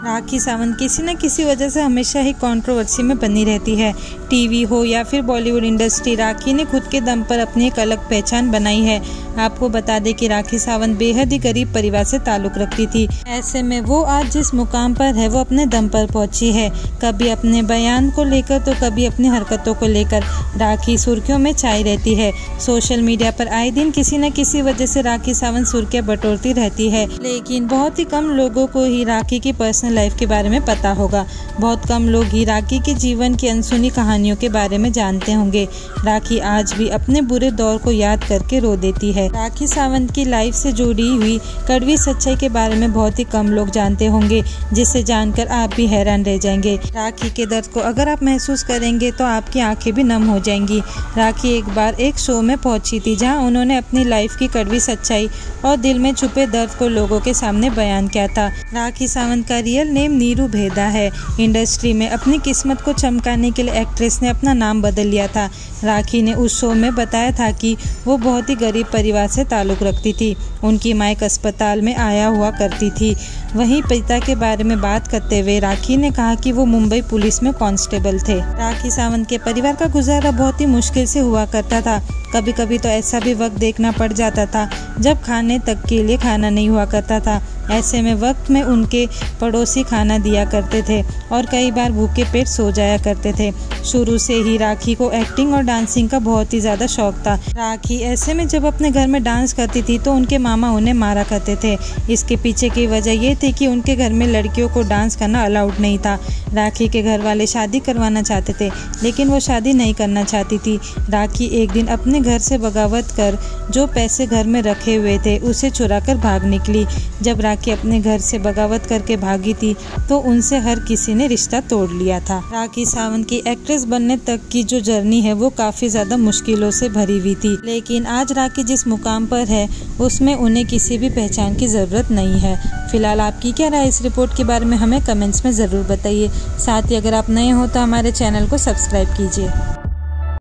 राखी सावंत किसी न किसी वजह से हमेशा ही कंट्रोवर्सी में बनी रहती है। टीवी हो या फिर बॉलीवुड इंडस्ट्री, राखी ने खुद के दम पर अपनी एक अलग पहचान बनाई है। आपको बता दें कि राखी सावंत बेहद ही गरीब परिवार से ताल्लुक रखती थी। ऐसे में वो आज जिस मुकाम पर है वो अपने दम पर पहुंची है। कभी अपने बयान को लेकर तो कभी अपनी हरकतों को लेकर राखी सुर्खियों में छाई रहती है। सोशल मीडिया पर आए दिन किसी न किसी वजह से राखी सावंत सुर्खियां बटोरती रहती है, लेकिन बहुत ही कम लोगों को ही राखी की पर्सनल लाइफ के बारे में पता होगा। बहुत कम लोग ही राखी के जीवन की अनसुनी कहानियों के बारे में जानते होंगे। राखी आज भी अपने बुरे दौर को याद करके रो देती है। राखी सावंत की लाइफ से जुड़ी हुई कड़वी सच्चाई के बारे में बहुत ही कम लोग जानते होंगे, जिसे जानकर आप भी हैरान रह जाएंगे। राखी के दर्द को अगर आप महसूस करेंगे तो आपकी आंखें भी नम हो जाएंगी। राखी एक बार एक शो में पहुंची थी, जहां उन्होंने अपनी लाइफ की कड़वी सच्चाई और दिल में छुपे दर्द को लोगों के सामने बयान किया था। राखी सावंत का रियल नेम नीरू भेदा है। इंडस्ट्री में अपनी किस्मत को चमकाने के लिए एक्ट्रेस ने अपना नाम बदल लिया था। राखी ने उस शो में बताया था कि वो बहुत ही गरीब परिवार से ताल्लुक़ रखती थी। उनकी मां एक अस्पताल में आया हुआ करती थी। वहीं पिता के बारे में बात करते हुए राखी ने कहा कि वो मुंबई पुलिस में कांस्टेबल थे। राखी सावंत के परिवार का गुजारा बहुत ही मुश्किल से हुआ करता था। कभी कभी तो ऐसा भी वक्त देखना पड़ जाता था जब खाने तक के लिए खाना नहीं हुआ करता था। ऐसे में वक्त में उनके पड़ोसी खाना दिया करते थे और कई बार भूखे पेट सो जाया करते थे। शुरू से ही राखी को एक्टिंग और डांसिंग का बहुत ही ज़्यादा शौक था। राखी ऐसे में जब अपने घर में डांस करती थी तो उनके मामा उन्हें मारा करते थे। इसके पीछे की वजह ये थी कि उनके घर में लड़कियों को डांस करना अलाउड नहीं था। राखी के घर वाले शादी करवाना चाहते थे, लेकिन वो शादी नहीं करना चाहती थी। राखी एक दिन अपने घर से बगावत कर जो पैसे घर में रखे हुए थे उसे चुरा कर भाग निकली। जब राखी अपने घर से बगावत करके भागी थी तो उनसे हर किसी ने रिश्ता तोड़ लिया था। राखी सावंत की एक्ट्रेस बनने तक की जो जर्नी है वो काफ़ी ज़्यादा मुश्किलों से भरी हुई थी, लेकिन आज राखी जिस मुकाम पर है उसमें उन्हें किसी भी पहचान की ज़रूरत नहीं है। फिलहाल आपकी क्या राय इस रिपोर्ट के बारे में हमें कमेंट्स में ज़रूर बताइए। साथ ही अगर आप नए हो तो हमारे चैनल को सब्सक्राइब कीजिए।